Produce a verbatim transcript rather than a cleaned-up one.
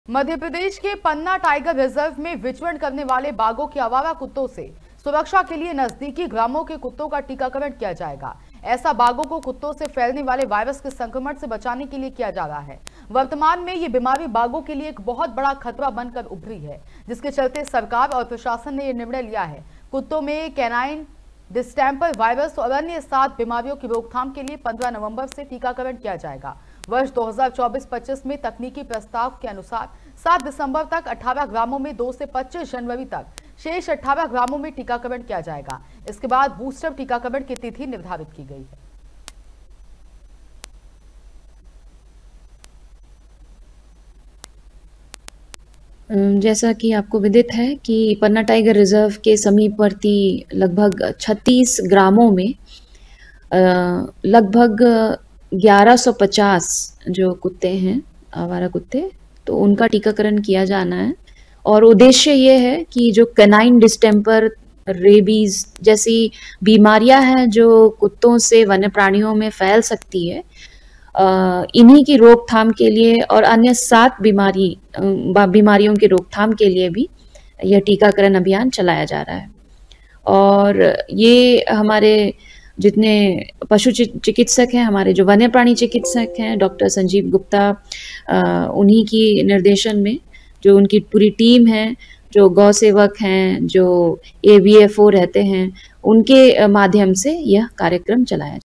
मध्य प्रदेश के पन्ना tiger reserve में विचरण करने वाले बाघों के आवारा कुत्तों से सुरक्षा के लिए नजदीकी ग्रामों के कुत्तों का टीकाकरण किया जाएगा। ऐसा बाघों को कुत्तों से फैलने वाले वायरस के संक्रमण से बचाने के लिए किया जा रहा है। वर्तमान में ये बीमारी बाघों के लिए एक बहुत बड़ा खतरा बनकर उभरी है, जिसके चलते सरकार और प्रशासन ने यह निर्णय लिया है। कुत्तों में कैनाइन डिस्टेंपर वायरस और अन्य सात बीमारियों की रोकथाम के लिए पंद्रह नवंबर से टीकाकरण किया जाएगा। वर्ष दो हज़ार चौबीस पच्चीस में तकनीकी प्रस्ताव के अनुसार सात दिसंबर तक अठारह ग्रामों में दो से पच्चीस जनवरी तक शेष अठारह ग्रामों में टीकाकरण किया जाएगा। इसके बाद बूस्टर टीकाकरण की तिथि निर्धारित की गई है। जैसा कि आपको विदित है कि पन्ना टाइगर रिजर्व के समीपवर्ती लगभग छत्तीस ग्रामों में लगभग ग्यारह सौ पचास जो कुत्ते हैं, आवारा कुत्ते, तो उनका टीकाकरण किया जाना है। और उद्देश्य ये है कि जो कैनाइन डिस्टेंपर, रेबीज जैसी बीमारियां हैं जो कुत्तों से वन्य प्राणियों में फैल सकती है, इन्हीं की रोकथाम के लिए और अन्य सात बीमारी बीमारियों की रोकथाम के लिए भी यह टीकाकरण अभियान चलाया जा रहा है। और ये हमारे जितने पशु चिकित्सक हैं, हमारे जो वन्य प्राणी चिकित्सक हैं, डॉक्टर संजीव गुप्ता, उन्हीं की निर्देशन में जो उनकी पूरी टीम है, जो गौ सेवक हैं, जो ए वी एफ ओ रहते हैं, उनके माध्यम से यह कार्यक्रम चलाया